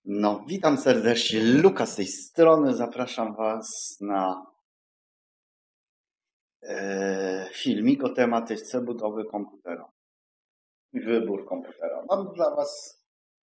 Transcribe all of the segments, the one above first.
No, witam serdecznie. Luka z tej strony. Zapraszam Was na filmik o tematyce budowy komputera i wybór komputera. Mam dla Was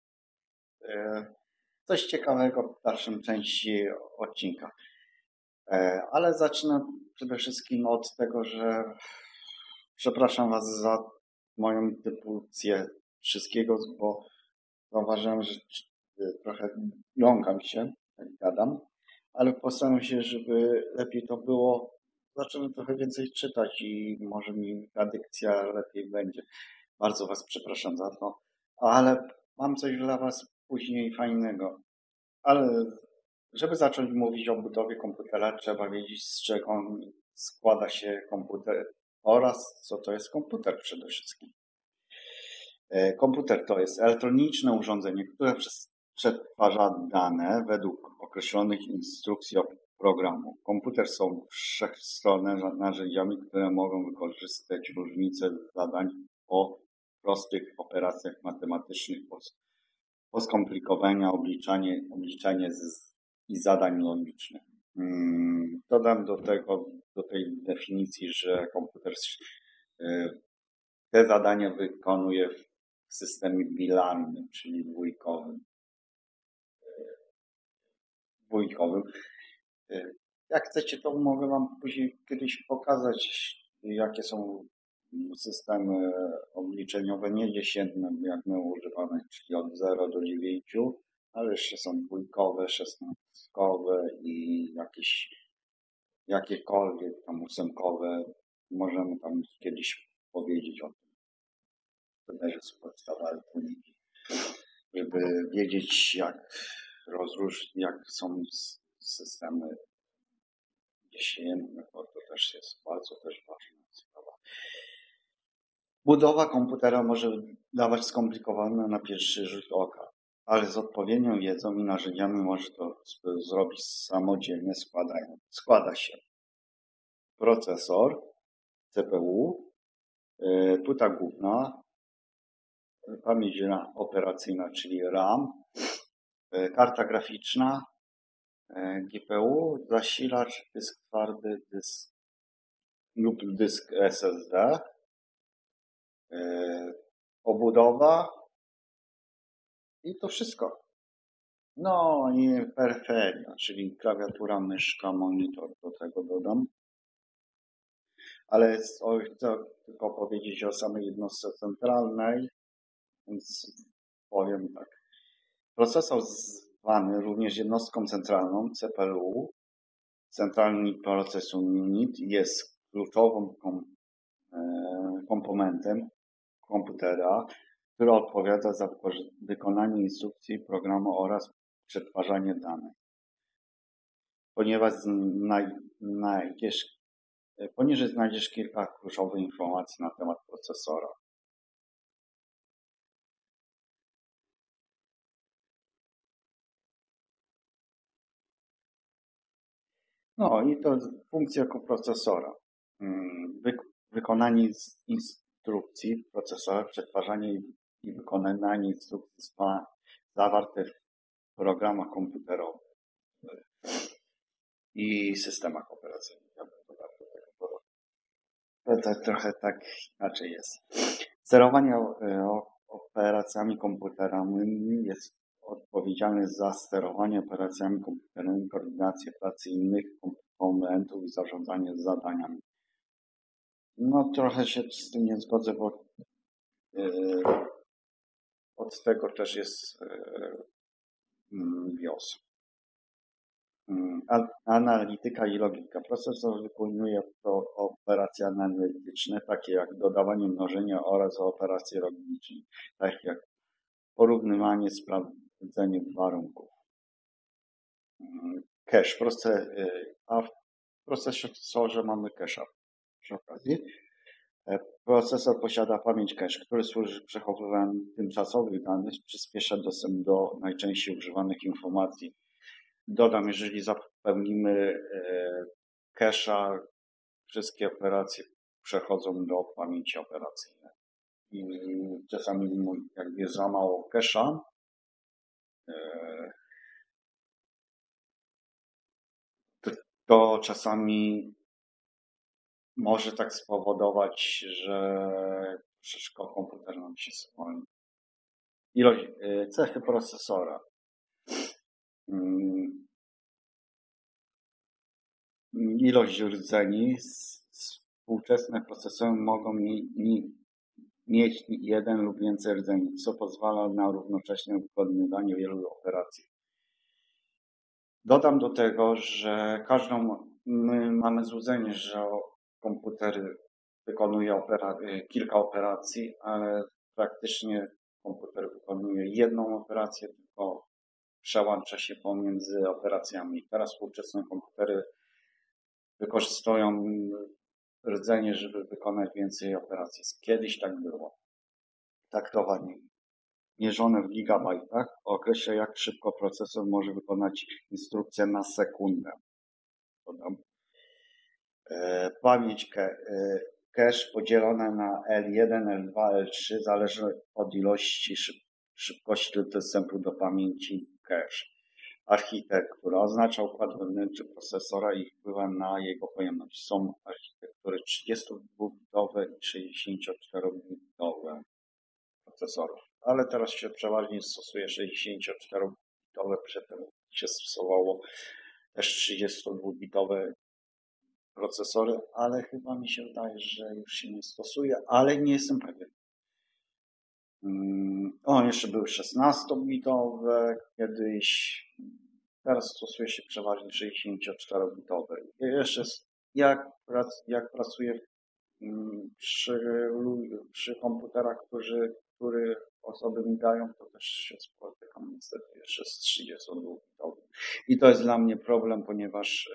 coś ciekawego w dalszym części odcinka. Ale zacznę przede wszystkim od tego, że przepraszam Was za moją dyspozycję wszystkiego, bo zauważyłem, że trochę jąkam się, jak gadam, ale postaram się, żeby lepiej to było. Zacząłem trochę więcej czytać i może mi ta dykcja lepiej będzie. Bardzo Was przepraszam za to, ale mam coś dla Was później fajnego. Ale żeby zacząć mówić o budowie komputera, trzeba wiedzieć, z czego on składa się komputer oraz co to jest komputer przede wszystkim. Komputer to jest elektroniczne urządzenie, które przetwarza dane według określonych instrukcji programu. Komputer są wszechstronne narzędziami, które mogą wykorzystać różnice zadań o prostych operacjach matematycznych, po skomplikowania obliczanie i zadań logicznych. Dodam do tej definicji, że komputer te zadania wykonuje w systemie bilarnym, czyli dwójkowym. Jak chcecie, to mogę Wam później kiedyś pokazać, jakie są systemy obliczeniowe niedziesiętne, jak my używamy, czyli od 0 do 9, ale jeszcze są dwójkowe, szesnastkowe i jakiekolwiek tam ósemkowe. Możemy tam kiedyś powiedzieć o tym. To też jest podstawa elektroniki, żeby wiedzieć, jak rozróżnić, jak są systemy dziesiętne, bo to też jest bardzo ważna sprawa. Budowa komputera może dawać skomplikowane na pierwszy rzut oka, ale z odpowiednią wiedzą i narzędziami może to zrobić samodzielnie. Składa się procesor, CPU, płyta główna, pamięć operacyjna, czyli RAM, karta graficzna, GPU, zasilacz, dysk twardy, lub dysk SSD, obudowa i to wszystko. No i peryferia, czyli klawiatura, myszka, monitor, do tego dodam. Ale chcę tylko powiedzieć o samej jednostce centralnej, więc powiem tak. Procesor zwany również jednostką centralną, CPU, Centralny Processing Unit, jest kluczowym komponentem komputera, który odpowiada za wykonanie instrukcji programu oraz przetwarzanie danych. Poniżej znajdziesz kilka kluczowych informacji na temat procesora. No i to funkcja procesora. Wykonanie instrukcji procesora, przetwarzanie i wykonanie instrukcji zawarte w programach komputerowych i systemach operacyjnych. To trochę tak inaczej jest. Sterowanie operacjami komputerowymi jest odpowiedzialny za sterowanie operacjami komputerowymi, koordynację pracy innych komponentów i zarządzanie zadaniami. No trochę się z tym nie zgodzę, bo od tego też jest BIOS. Analityka i logika. Procesor wykonuje operacje analityczne, takie jak dodawanie, mnożenie oraz operacje logiczne, takie jak porównywanie, sprawdzenie warunków. Cache. A w procesorze mamy cache'a przy okazji. Procesor posiada pamięć cache, który służy przechowywaniu tymczasowych danych, przyspiesza dostęp do najczęściej używanych informacji. Dodam, jeżeli zapełnimy cache'a, wszystkie operacje przechodzą do pamięci operacyjnej. I czasami jak jest za mało cache'a, to czasami może tak spowodować, że troszeczkę komputer nam się spowolni. Cechy procesora. Ilość rdzeni. Współczesne procesory mogą mieć jeden lub więcej rdzeni, co pozwala na równoczesne wykonywanie wielu operacji. Dodam do tego, że my mamy złudzenie, że komputer wykonuje kilka operacji, ale praktycznie komputer wykonuje jedną operację, tylko przełącza się pomiędzy operacjami. Teraz współczesne komputery wykorzystują rdzenie, żeby wykonać więcej operacji. Kiedyś tak było. Taktowanie mierzone w gigabajtach określa, jak szybko procesor może wykonać instrukcję na sekundę. Dodam. Pamięć cache podzielona na L1, L2, L3 zależy od ilości szybkości dostępu do pamięci cache. Architektura oznacza układ wewnętrzny procesora i wpływa na jego pojemność. Są architektury 32-bitowe i 64-bitowe procesorów, ale teraz się przeważnie stosuje 64-bitowe, przedtem się stosowało też 32-bitowe procesory, ale chyba mi się wydaje, że już się nie stosuje, ale nie jestem pewien. Jeszcze były 16-bitowe kiedyś, teraz stosuje się przeważnie 64-bitowe. Jeszcze jak pracuję przy komputerach, które osoby mi dają, to też się spotykam niestety jeszcze z 32-bitowych. I to jest dla mnie problem, ponieważ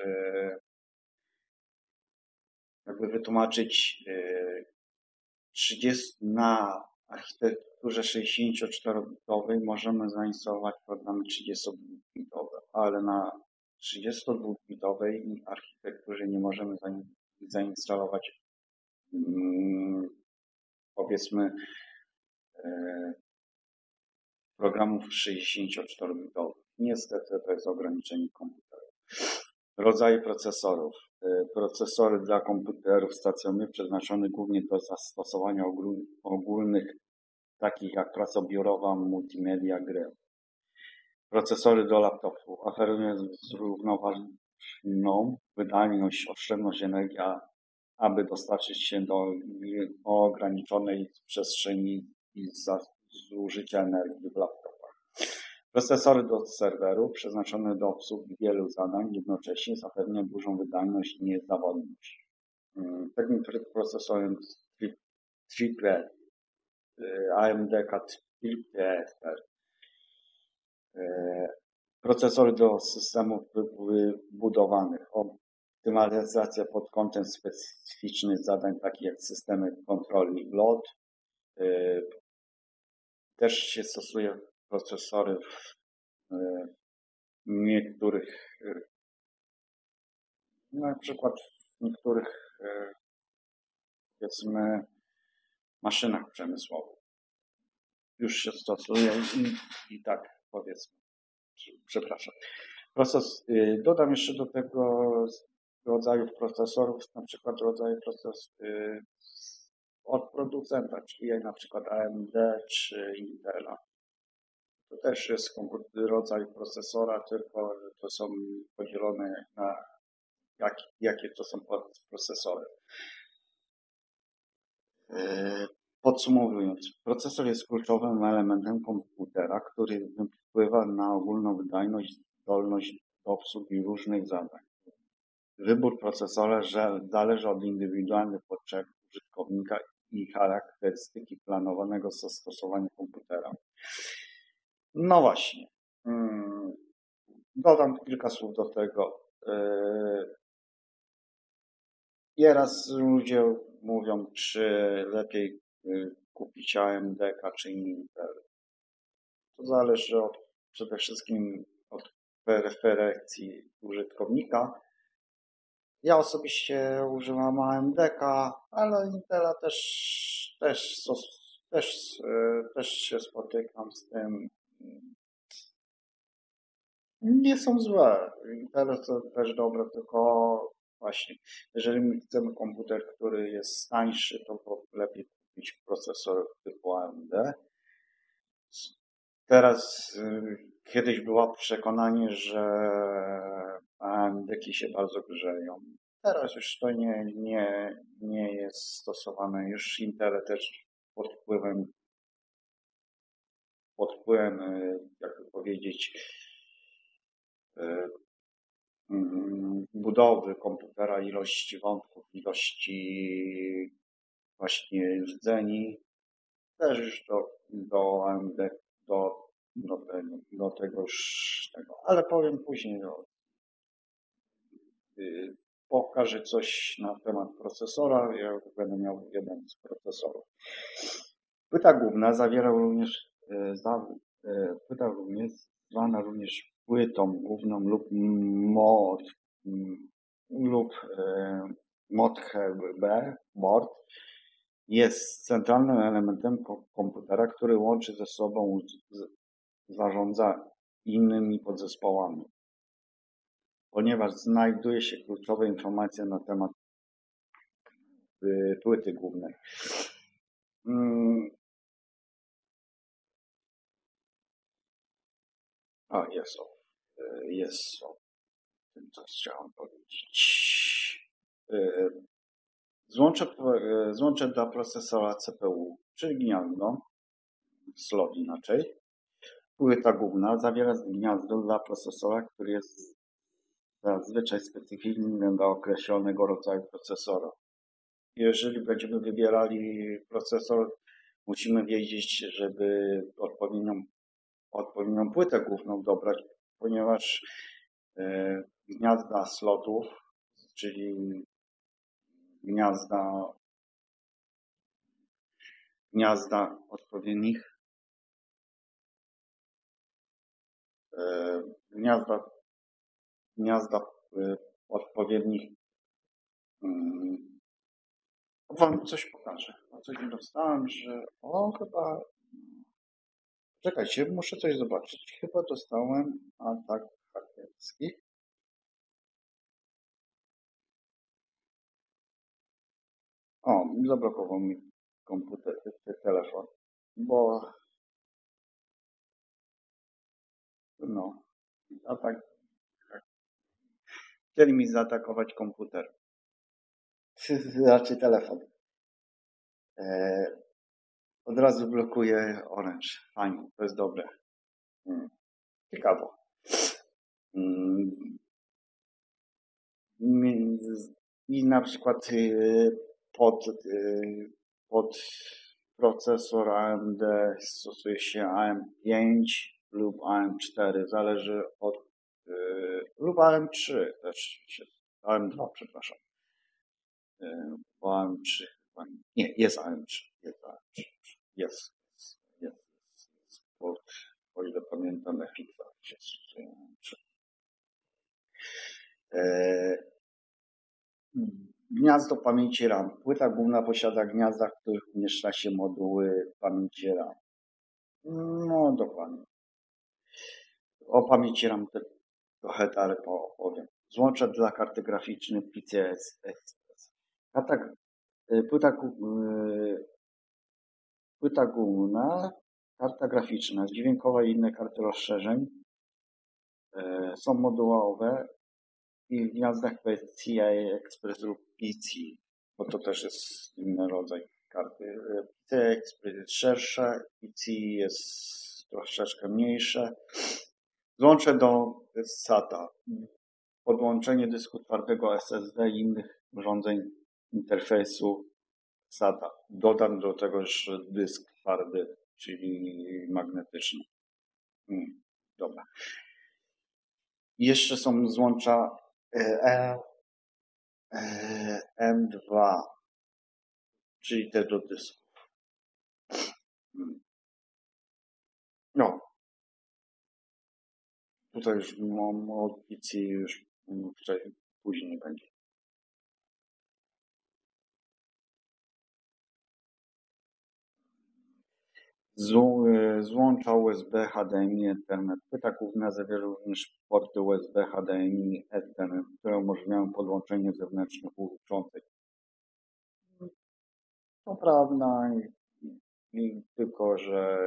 jakby wytłumaczyć 30 na architekturze 64-bitowej możemy zainstalować programy 32-bitowe, ale na 32-bitowej architekturze nie możemy zainstalować powiedzmy programów 64-bitowych. Niestety to jest ograniczenie komputera. Rodzaje procesorów. Procesory dla komputerów stacjonarnych przeznaczone głównie do zastosowania ogólnych, takich jak praca biurowa, multimedia, gry. Procesory do laptopów oferują zrównoważoną wydajność, oszczędność energii, aby dostarczyć się do ograniczonej przestrzeni i zużycia energii w laptopach. Procesory do serwerów przeznaczone do obsługi wielu zadań jednocześnie zapewniają dużą wydajność i niezawodność. Takim procesorem triple AMD triple procesory do systemów wybudowanych. Optymalizacja pod kątem specyficznych zadań, takich jak systemy kontroli LOD. Też się stosuje procesory w niektórych, na przykład w niektórych powiedzmy maszynach przemysłowych. Już się stosuje i tak powiedzmy. Przepraszam. Dodam jeszcze do tego rodzajów procesorów, na przykład rodzaje od producenta, czyli jak na przykład AMD czy Intela. To też jest rodzaj procesora, tylko to są podzielone na jakie to są procesory. Podsumowując, procesor jest kluczowym elementem komputera, który wpływa na ogólną wydajność, zdolność do obsługi różnych zadań. Wybór procesora zależy od indywidualnych potrzeb użytkownika i charakterystyki planowanego zastosowania komputera. No właśnie. Dodam kilka słów do tego. Nieraz ludzie mówią, czy lepiej kupić AMD czy Intel. To zależy przede wszystkim od preferencji użytkownika. Ja osobiście używam AMD, ale Intela też się spotykam z tym. nie są złe. Teraz to też dobre, tylko właśnie, jeżeli my chcemy komputer, który jest tańszy, to lepiej kupić procesor typu AMD. Teraz kiedyś było przekonanie, że AMD-ki się bardzo grzeją. Teraz już to nie jest stosowane. Już Intel też pod wpływem, jakby powiedzieć, budowy komputera, ilości wątków, ilości właśnie rdzeni, też już do AMD, do tego już tego. Ale powiem później, pokażę coś na temat procesora. Ja będę miał jeden z procesorów. Płyta główna płyta również zwana również płytą główną lub board, jest centralnym elementem komputera, który łączy ze sobą, zarządza innymi podzespołami, ponieważ znajduje się kluczowe informacje na temat płyty głównej. Jest o tym, co chciałem powiedzieć. Złącze dla procesora CPU, czyli gniazdo, slot inaczej. Płyta główna zawiera gniazdo dla procesora, który jest zazwyczaj specyficzny dla określonego rodzaju procesora. Jeżeli będziemy wybierali procesor, musimy wiedzieć, żeby odpowiednią płytę główną dobrać, ponieważ gniazda slotów, czyli gniazda odpowiednich wam coś pokażę. Coś dostałem, że chyba czekajcie, muszę coś zobaczyć. Chyba dostałem atak hakerski. Zablokował mi komputer, telefon, bo atak. Chcieli mi zaatakować komputer. Znaczy telefon. Od razu blokuje Orange. Fajnie, to jest dobre. Ciekawe. I na przykład pod procesor AMD stosuje się AM5 lub AM4. Zależy od lub AM3 też się. AM2, przepraszam. Bo AM3 nie, jest AM3. Jest. O ile pamiętam, FX się stosuje AM3. Gniazdo pamięci RAM. Płyta główna posiada gniazda, w których umieszcza się moduły pamięci RAM. No dokładnie. O pamięci RAM trochę dalej opowiem. Złącze dla karty graficznej PCI Express. Płyta główna, karta graficzna, dźwiękowa i inne karty rozszerzeń są modułowe i w gniazdach PCI Express lub PC, bo to też jest inny rodzaj karty. PCI Express jest szersze, PC jest troszeczkę mniejsze. Złącze do SATA. Podłączenie dysku twardego SSD i innych urządzeń interfejsu SATA. Dodam do tego jeszcze dysk twardy, czyli magnetyczny. Dobra. Jeszcze są złącza M2, czyli te do dysków. Tutaj już mam od PC, już później będzie. Złącza USB, HDMI, Ethernet. Płyta główna zawiera również porty USB, HDMI, Ethernet, które umożliwiają podłączenie zewnętrznych łączących. To prawda, tylko że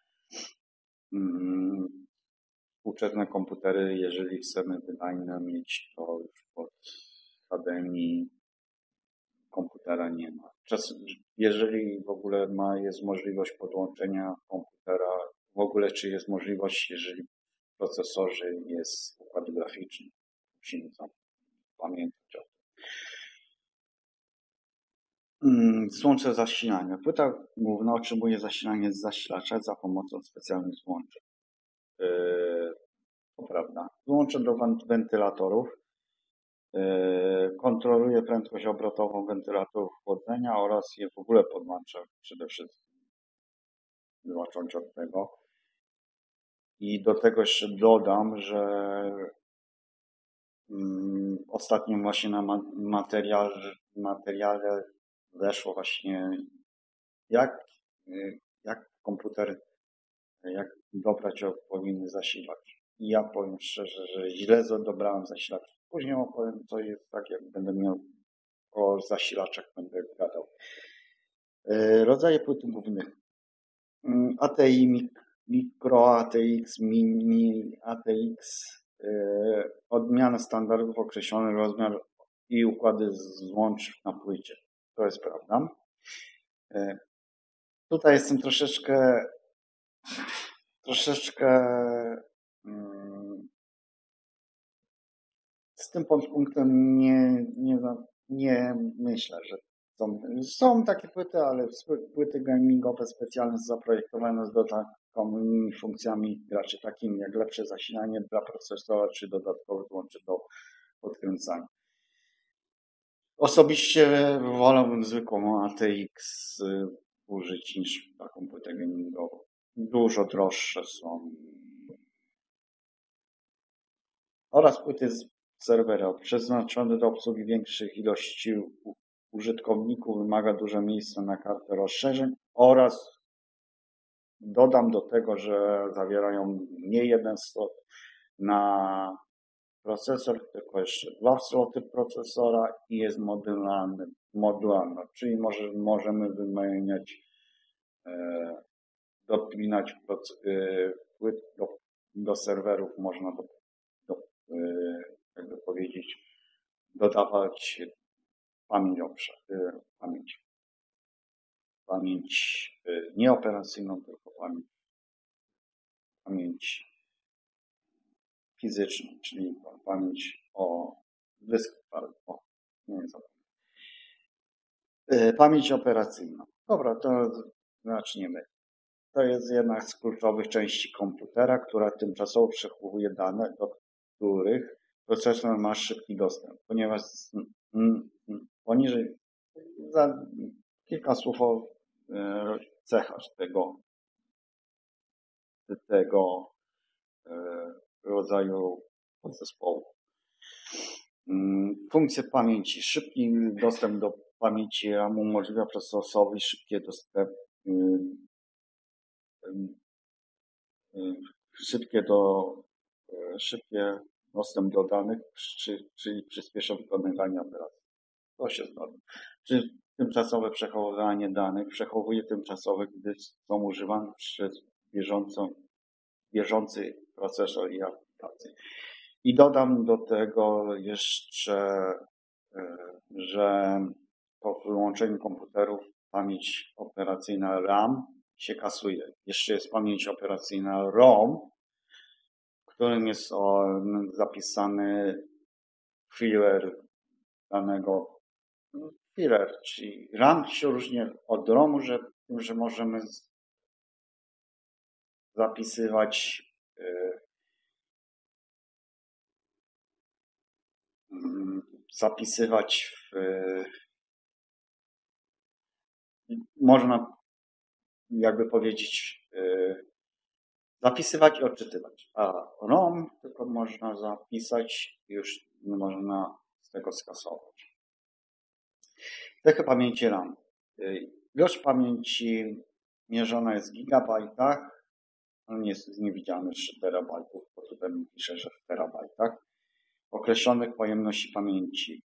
współczesne komputery, jeżeli chcemy wydajne mieć, to już pod HDMI komputera nie ma. Jeżeli w ogóle jest możliwość podłączenia komputera, w ogóle czy jest możliwość, jeżeli w procesorze jest układ graficzny. Musimy pamiętać o tym. Złącze zasilania. Płyta główna otrzymuje zasilanie z zasilacza za pomocą specjalnych złączy. To prawda. Złącze do wentylatorów. Kontroluje prędkość obrotową wentylatorów chłodzenia oraz je w ogóle podłącza przede wszystkim. Zacząć od tego. I do tego jeszcze dodam, że ostatnio właśnie na materiale weszło właśnie jak komputer, jak dobrać odpowiedni zasilacz. I ja powiem szczerze, że źle dobrałem zasilacz. Później opowiem, co jest tak, jak będę miał o zasilaczach będę gadał. Rodzaje płyt głównych. ATI, Micro, ATX, Mini, ATX. Odmiana standardów, określony rozmiar i układy złącz na płycie. To jest prawda. Tutaj jestem troszeczkę z tym podpunktem nie myślę, że są takie płyty, ale płyty gamingowe specjalnie zaprojektowane z dodatkowymi funkcjami graczy, takimi jak lepsze zasilanie dla procesora, czy dodatkowe złącze do podkręcania. Osobiście wolałbym zwykłą ATX użyć niż taką płytę gamingową. Dużo droższe są. Oraz płyty z serwera przeznaczone do obsługi większych ilości użytkowników, wymaga dużo miejsca na kartę rozszerzeń oraz dodam do tego, że zawierają nie jeden slot na procesor, tylko jeszcze 2 sloty procesora i jest modularna, czyli możemy wymieniać, dopinać płyt do serwerów, można jakby powiedzieć, dodawać pamięć nieoperacyjną, tylko pamięć fizyczną, czyli pamięć o dysku. Pamięć operacyjna. Dobra, to zaczniemy. To jest jedna z kluczowych części komputera, która tymczasowo przechowuje dane, do których procesor ma szybki dostęp, ponieważ poniżej za kilka słów o cechach tego rodzaju podzespołu. Funkcje pamięci. Szybki dostęp do pamięci RAM umożliwia procesorowi szybkie dostęp do danych, czyli przyspiesza wykonywanie operacji. To się zgadza. Tymczasowe przechowywanie danych przechowuje tymczasowe, gdy są używane przez bieżący procesor i aplikację. I dodam do tego jeszcze, że po wyłączeniu komputerów pamięć operacyjna RAM się kasuje. Jeszcze jest pamięć operacyjna ROM, w którym jest zapisany filer danego filer, czyli RAM się różni od ROMu, że możemy zapisywać można jakby powiedzieć zapisywać i odczytywać, a ROM tylko można zapisać, już nie można z tego skasować. Cechy pamięci RAM. Ilość pamięci mierzona jest w gigabajtach, ale nie jest niewidzialny 3 terabajtów, bo tutaj mi pisze, że w terabajtach określonych pojemności pamięci.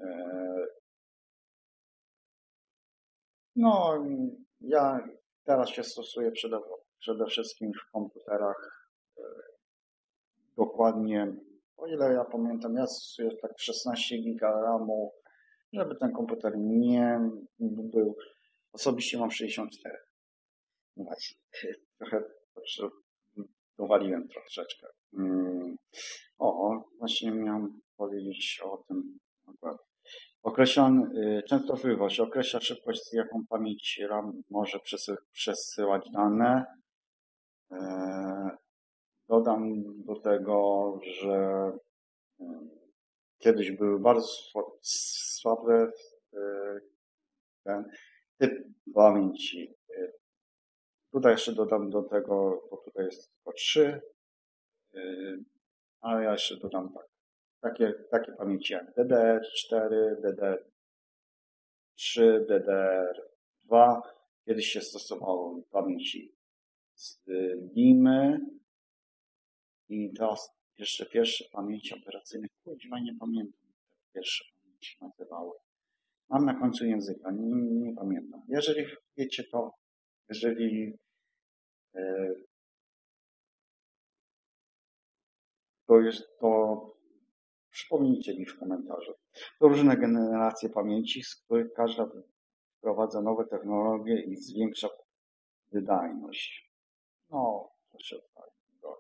No, ja teraz się stosuję przede wszystkim w komputerach dokładnie, o ile ja pamiętam, ja stosuję tak 16 giga RAMu, żeby ten komputer nie był. Osobiście mam 64. No właśnie, trochę dowaliłem troszeczkę. Właśnie miałem powiedzieć o tym akurat. Częstotliwość określa szybkość, z jaką pamięć RAM może przesyłać dane. Dodam do tego, że kiedyś były bardzo słabe ten typ pamięci. Tutaj jeszcze dodam do tego, bo tutaj jest tylko 3, ale ja jeszcze dodam takie pamięci jak DDR4, DDR3, DDR2. Kiedyś się stosowało pamięci z DIMY i teraz jeszcze pierwsze pamięci operacyjne. Kurwa, nie pamiętam, jak pierwsze pamięci nazywały. Mam na końcu języka, nie pamiętam. Jeżeli wiecie to, jeżeli to przypomnijcie mi w komentarzu. To różne generacje pamięci, z których każda wprowadza nowe technologie i zwiększa wydajność. No, proszę bardzo.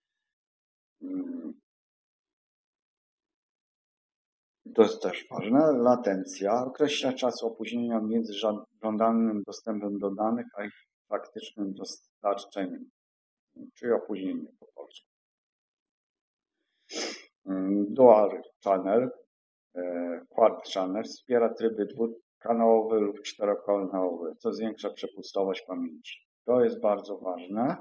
To jest też ważne. Latencja określa czas opóźnienia między żądanym dostępem do danych, a ich faktycznym dostarczeniem, czyli opóźnienie po polsku. Dual Channel, Quad Channel wspiera tryby dwukanałowe lub czterokanałowe, co zwiększa przepustowość pamięci. To jest bardzo ważne,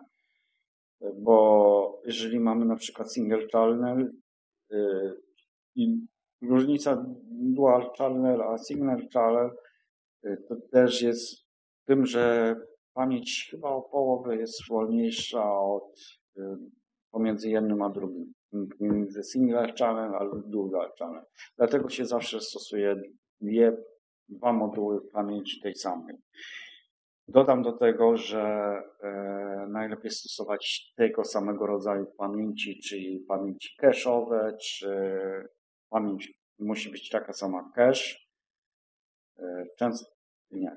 bo jeżeli mamy na przykład Single Channel i różnica Dual Channel a Single Channel to też jest w tym, że pamięć chyba o połowę jest wolniejsza pomiędzy jednym a drugim. Między Single Channel a Dual Channel. Dlatego się zawsze stosuje dwa moduły pamięci tej samej. Dodam do tego, że najlepiej stosować tego samego rodzaju pamięci, czyli pamięci cache'owe, czy pamięć musi być taka sama cache. Często nie.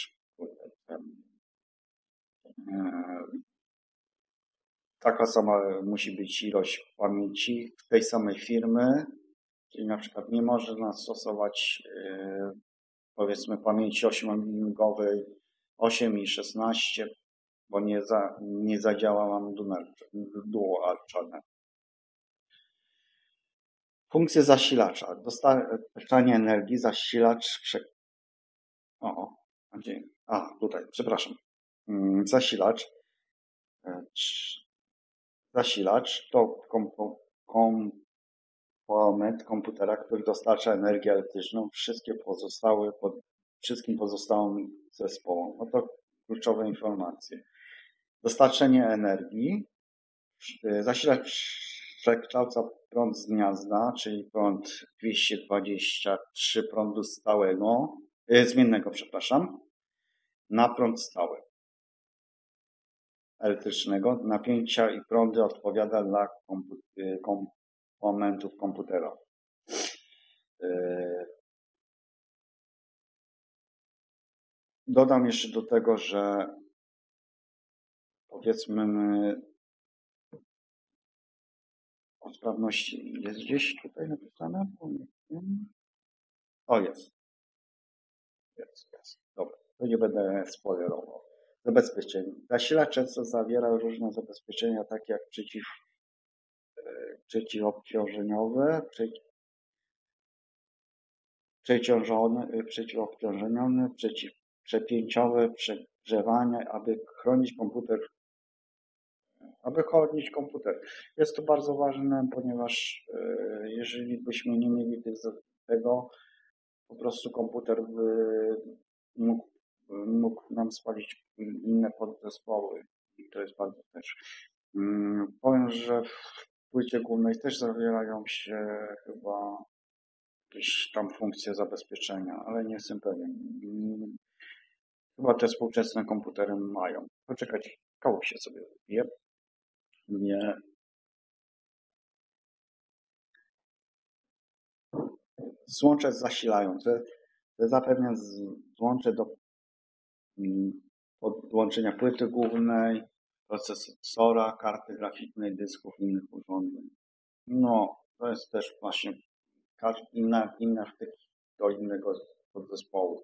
Taka sama musi być ilość pamięci tej samej firmy, czyli na przykład nie można stosować powiedzmy pamięci 8-gigowej 8 i 16, bo nie zadziała nam Dual Channel. Funkcje zasilacza. Dostarczanie energii, zasilacz. Tutaj, przepraszam. Zasilacz to komponent komputera, który dostarcza energię elektryczną wszystkim pozostałym zespołom. Oto kluczowe informacje. Dostarczenie energii. Zasilacz przekształca prąd z gniazda, czyli prąd 223 prądu zmiennego, na prąd stały elektrycznego. Napięcia i prądy odpowiada dla komponentów komputera. Dodam jeszcze do tego, że powiedzmy o sprawności jest gdzieś tutaj napisane? Jest. Dobra, to nie będę spoilerował. Zabezpieczenie. Zasilacz często zawiera różne zabezpieczenia, takie jak przeciwobciążeniowe, przeciwobciążeniowe, przeciwprzepięciowe, przegrzewanie, aby chronić komputer. Jest to bardzo ważne, ponieważ jeżeli byśmy nie mieli tego, po prostu komputer mógł mógł nam spalić inne podzespoły i to jest bardzo też. Powiem, że w płycie głównej też zawierają się chyba jakieś tam funkcje zabezpieczenia, ale nie jestem pewien. Chyba te współczesne komputery mają. Poczekajcie, koło się sobie wbije. Nie. Złącze zasilające. Zapewnia złącze do podłączenia płyty głównej, procesora, karty graficznej, dysków i innych urządzeń. No, to jest też właśnie inna wtyk do innego podzespołu.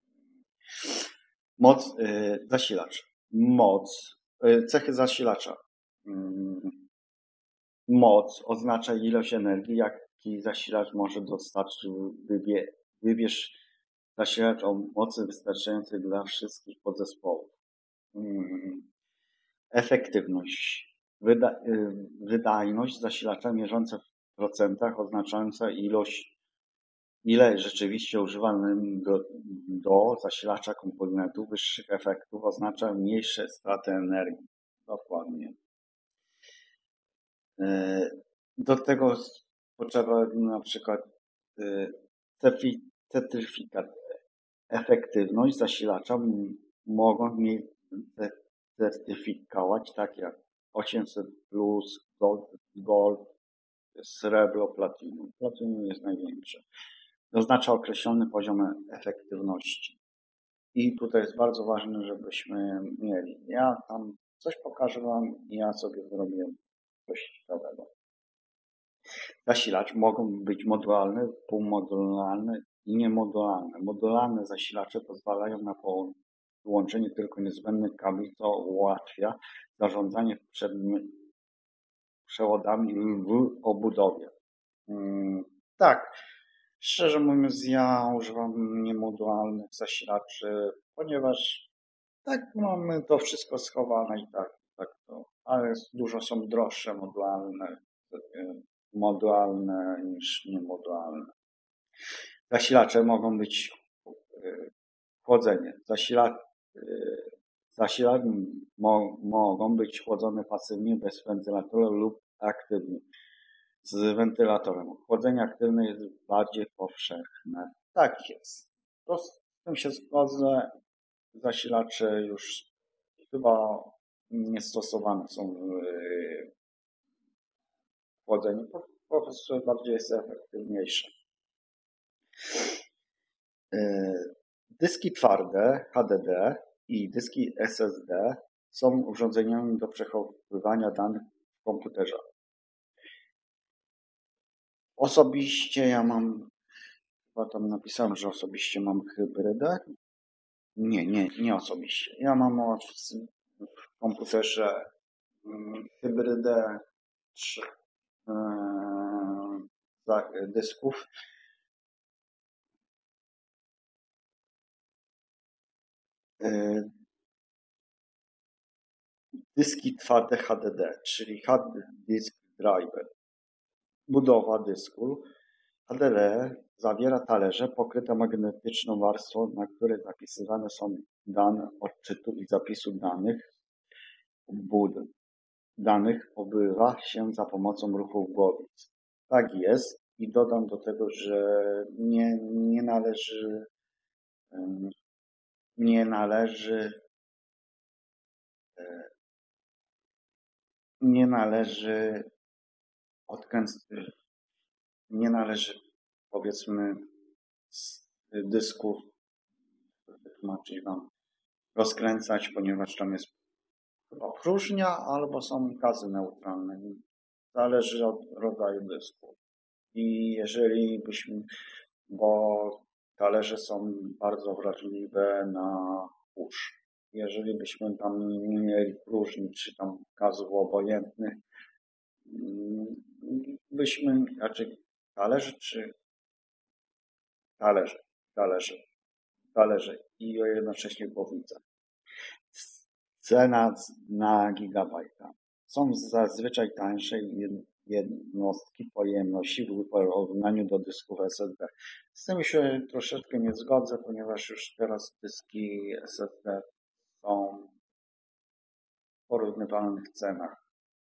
Moc, zasilacz. Cechy zasilacza. Moc oznacza ilość energii, jaki zasilacz może dostarczyć. Wybierz zasilacz o mocy wystarczającej dla wszystkich podzespołów. Efektywność. Wydajność zasilacza mierząca w procentach, oznaczająca ile rzeczywiście używanym do zasilacza komponentów wyższych efektów oznacza mniejsze straty energii. Dokładnie. Do tego potrzeba na przykład certyfikat. Efektywność zasilacza mogą mieć certyfikować tak jak 800 plus, gold, srebro, platinum. Platinum jest największe. Oznacza określony poziom efektywności. I tutaj jest bardzo ważne, żebyśmy mieli. Ja tam coś pokażę Wam i ja sobie zrobię coś ciekawego. Zasilacz mogą być modularne, półmodularne i niemodularne. Modularne zasilacze pozwalają na połączenie tylko niezbędnych kabli, co ułatwia zarządzanie przewodami w obudowie. Tak, szczerze mówiąc, ja używam niemodularnych zasilaczy, ponieważ tak mamy to wszystko schowane i tak to, ale dużo są droższe modularne niż niemodularne. Zasilacze mogą być chłodzenie. Zasilacze mogą być chłodzone pasywnie bez wentylatora lub aktywnie z wentylatorem. Chłodzenie aktywne jest bardziej powszechne. Tak jest. To z tym się zgodzę. Zasilacze już chyba niestosowane są w chłodzeniu. Po prostu bardziej jest efektywniejsze. Dyski twarde HDD i dyski SSD są urządzeniami do przechowywania danych w komputerze. Osobiście ja mam, chyba tam napisałem, że osobiście mam hybrydę. Nie osobiście. Ja mam w komputerze hybrydę 3 dysków. Dyski twarde HDD, czyli Hard Disk Drive. Budowa dysku HDD zawiera talerze pokryte magnetyczną warstwą, na której zapisywane są dane odczytu i zapisu danych. Danych obywa się za pomocą ruchów głowic. Tak jest i dodam do tego, że nie należy powiedzmy z dysków tłumaczyć Wam rozkręcać, ponieważ tam jest chyba próżnia albo są gazy neutralne. Zależy od rodzaju dysku. I jeżeli bo talerze są bardzo wrażliwe na kurz. Jeżeli byśmy tam nie mieli próżni czy tam gazów obojętnych, talerze i jednocześnie głowice. Cena na gigabajta. Są zazwyczaj tańsze jednostki pojemności w porównaniu do dysków SSD. Z tym się troszeczkę nie zgodzę, ponieważ już teraz dyski SSD są w porównywalnych cenach.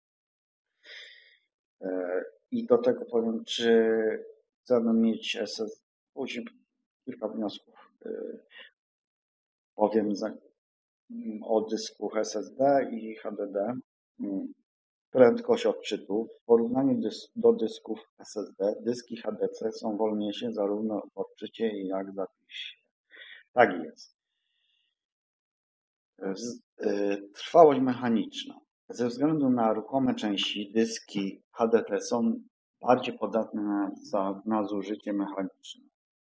I do tego powiem, czy chcemy mieć SSD, później kilka wniosków powiem o dysku SSD i HDD. Prędkość odczytu. W porównaniu do dysków SSD, dyski HDC są wolniejsze zarówno w odczycie, jak i w zapisie. Tak jest. Trwałość mechaniczna. Ze względu na ruchome części, dyski HDD są bardziej podatne na zużycie mechaniczne.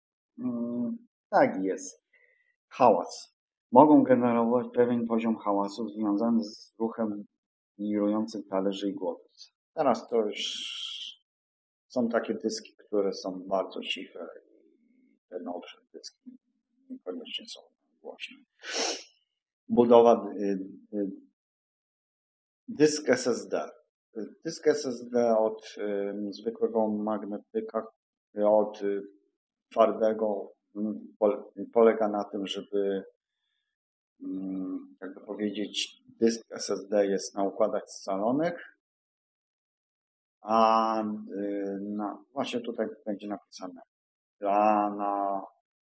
Tak jest. Hałas. Mogą generować pewien poziom hałasu związany z ruchem wirujących talerzy i głowic. Teraz to już są takie dyski, które są bardzo ciche i te nowsze dyski niekoniecznie są głośne. Budowa dysk SSD. Dysk SSD od zwykłego magnetyka, od twardego polega na tym, żeby jakby powiedzieć, dysk SSD jest na układach scalonych, a właśnie tutaj będzie napisane, a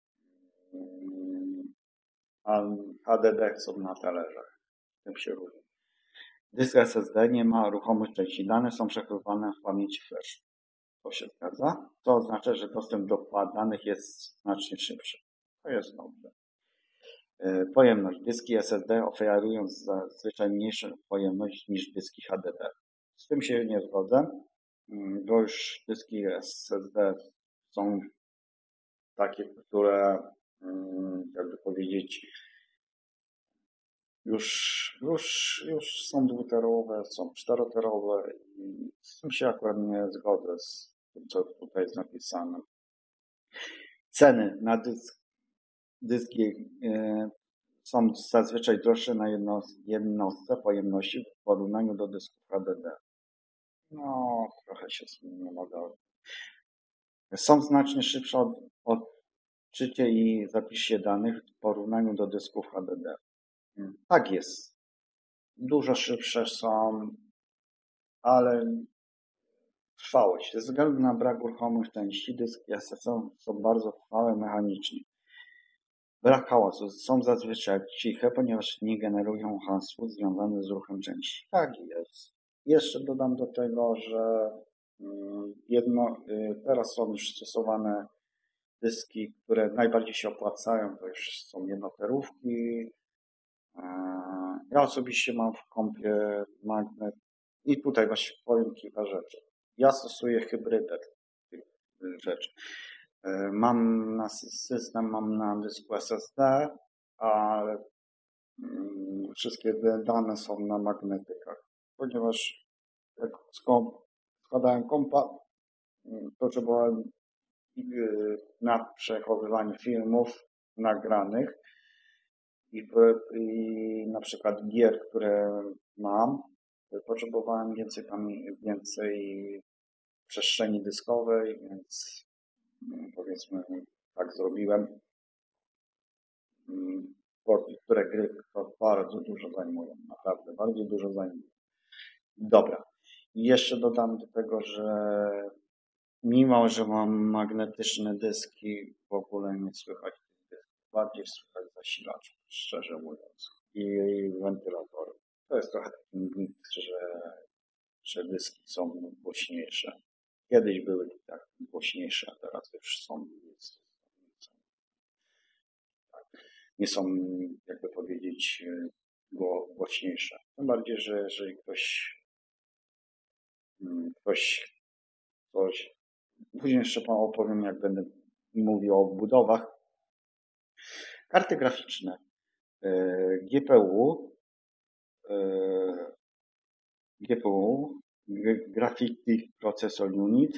HDD są na talerzach. Tym się różni. Dysk SSD nie ma ruchomych części. Dane są przechowywane w pamięci flash. To się zgadza. To oznacza, że dostęp do danych jest znacznie szybszy. To jest dobrze. Pojemność. Dyski SSD oferują zazwyczaj mniejszą pojemność niż dyski HDD. Z tym się nie zgodzę, bo już dyski SSD są takie, które jakby powiedzieć już są dwuterowe, są czteroterowe i z tym się akurat nie zgodzę z tym, co tutaj jest napisane. Ceny na dyski są zazwyczaj droższe na jednostce pojemności w porównaniu do dysków HDD. No, trochę się z tym nie mogę. Są znacznie szybsze odczycie i zapisie danych w porównaniu do dysków HDD. Tak jest. Dużo szybsze są, ale trwałość. Ze względu na brak ruchomych części, dyski SSD są bardzo trwałe mechanicznie. Brak hałasu. Są zazwyczaj ciche, ponieważ nie generują hałasu związanych z ruchem części. Tak jest. Jeszcze dodam do tego, że teraz są już stosowane dyski, które najbardziej się opłacają, to już są jednoterówki. Ja osobiście mam w kompie magnet i tutaj właśnie powiem kilka rzeczy. Ja stosuję hybrydę tych rzeczy. Mam na dysku SSD, ale wszystkie dane są na magnetykach, ponieważ jak składałem kompa, potrzebowałem na przechowywanie filmów nagranych i na przykład gier, które mam, potrzebowałem więcej przestrzeni dyskowej, więc powiedzmy tak zrobiłem. Bo niektóre gry to bardzo dużo zajmują, naprawdę bardzo dużo zajmują. Dobra. I jeszcze dodam do tego, że mimo, że mam magnetyczne dyski, w ogóle nie słychać tych dysków. Bardziej słychać zasilacz, szczerze mówiąc, i wentylator. To jest trochę taki mit, że dyski są głośniejsze. Kiedyś były tak głośniejsze, a teraz już są nie są, jakby powiedzieć, głośniejsze. Tym bardziej, że jeżeli ktoś coś, później jeszcze opowiem, jak będę mówił o budowach. Karty graficzne. GPU, Graphics Processor Unit,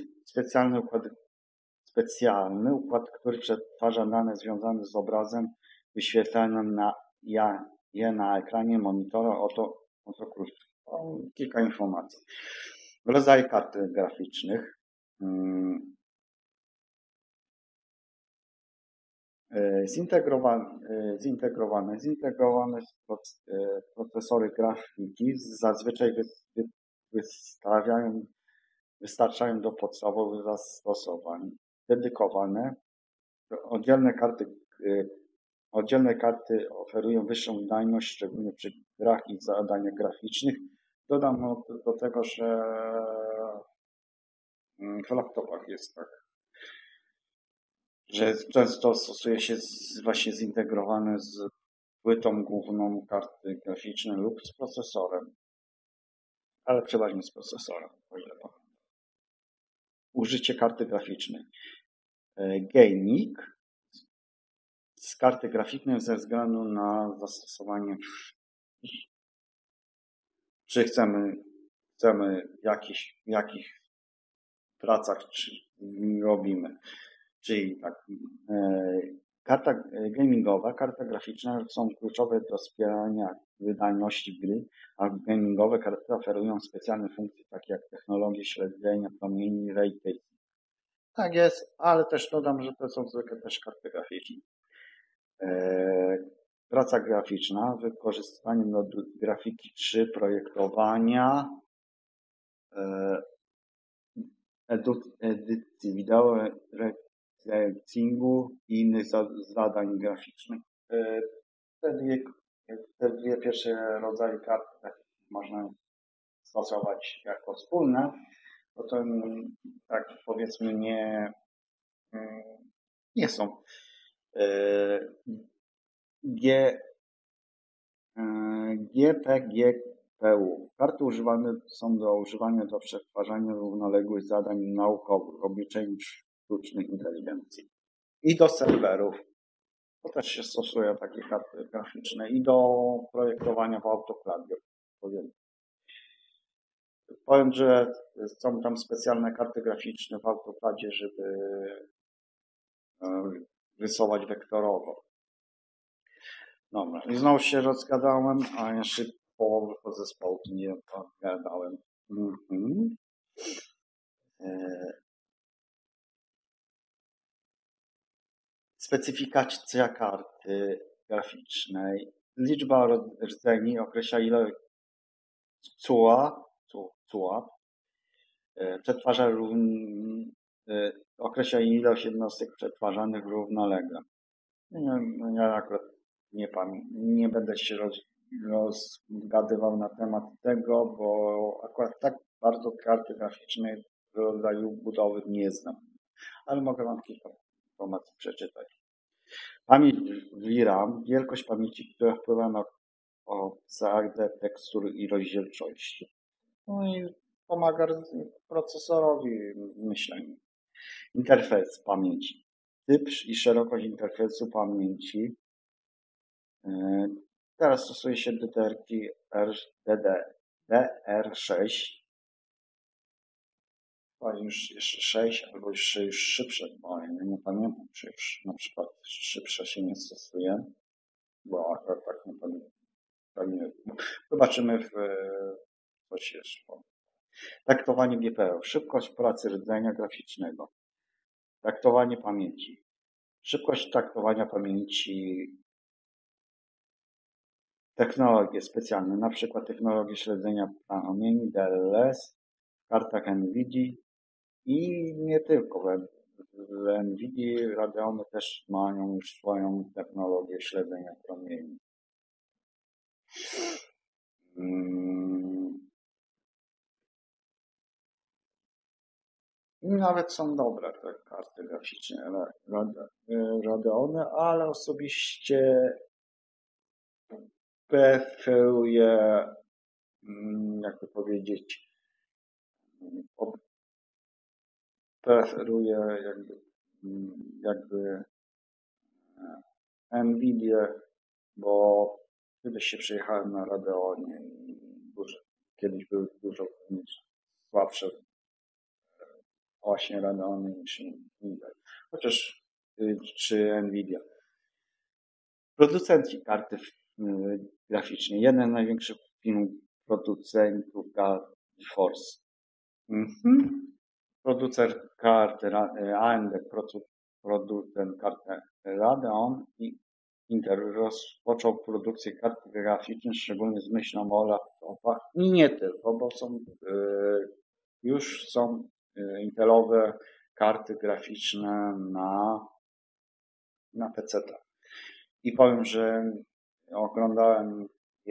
specjalny układ, który przetwarza dane związane z obrazem wyświetlanym je na ekranie monitora. Oto kilka informacji. Rodzaje kart graficznych. Zintegrowane procesory grafiki zazwyczaj wystarczają do podstawowych zastosowań. Dedykowane. Oddzielne karty oferują wyższą wydajność, szczególnie przy grach i zadaniach graficznych. Dodam do tego, że w laptopach jest tak, że często stosuje się właśnie zintegrowane z płytą główną karty graficznej lub z procesorem, ale przeważnie z procesorem, o ile pamiętam. Użycie karty graficznej. Gaming z karty graficznej ze względu na zastosowanie, czy chcemy w jakich pracach robimy. Czyli tak, karta gamingowa, karta graficzna są kluczowe do wspierania wydajności gry, a gamingowe karty oferują specjalne funkcje takie jak technologie śledzenia promieni, ray tracing. Tak jest, ale też dodam, że to są zwykle też karty graficzne. Praca graficzna, wykorzystywanie grafiki 3, projektowania, edycji wideo, recordingu i innych zadań graficznych. Te dwie pierwsze rodzaje kart można stosować jako wspólne, bo to tak powiedzmy nie są GPGPU. Karty używane są do używania do przetwarzania równoległych zadań naukowych, obliczeń sztucznej inteligencji i do serwerów. To też się stosuje takie karty graficzne i do projektowania w AutoCADzie. Powiem, że są tam specjalne karty graficzne w AutoCADzie, żeby rysować wektorowo. Dobra, i znowu się rozgadałem, a jeszcze połowę podzespołu nie gadałem. Specyfikacja karty graficznej. Liczba rdzeni określa ile CUA przetwarza określa ilość jednostek przetwarzanych równolegle. Ja akurat nie będę się rozgadywał na temat tego, bo akurat tak bardzo karty graficznej rodzaju budowy nie znam. Ale mogę Wam kilka informacji przeczytać. Pamięć VRAM, wielkość pamięci, która wpływa na obsadę tekstur i rozdzielczości. No i pomaga procesorowi myśleniu. Interfejs pamięci. Typ i szerokość interfejsu pamięci. Teraz stosuje się DDR6. Już jeszcze 6 albo jeszcze już szybsze, bo ja nie pamiętam, czy już na przykład szybsze się nie stosuje, bo akurat tak nie pamiętam. Zobaczymy w coś jeszcze. Taktowanie GPU. Szybkość pracy rdzenia graficznego. Taktowanie pamięci. Szybkość taktowania pamięci. Technologie specjalne, na przykład technologie śledzenia promieni DLS w kartach NVIDIA i nie tylko. W NVIDIA Radeony też mają już swoją technologię śledzenia promieni. I nawet są dobre te karty graficzne Radeony, ale osobiście preferuję, jakby powiedzieć, jakby NVIDIA, bo kiedyś się przejechałem na Radeonie i kiedyś były dużo słabsze właśnie Radeony niż Intel, chociaż czy NVIDIA. Producenci karty graficznej. Jeden z największych firm producentów GeForce. Producent kart AMD, producent kart Radeon i Intel rozpoczął produkcję kart graficznych, szczególnie z myślą o laptopach i nie tylko, bo już są intelowe karty graficzne na PC. I powiem, że oglądałem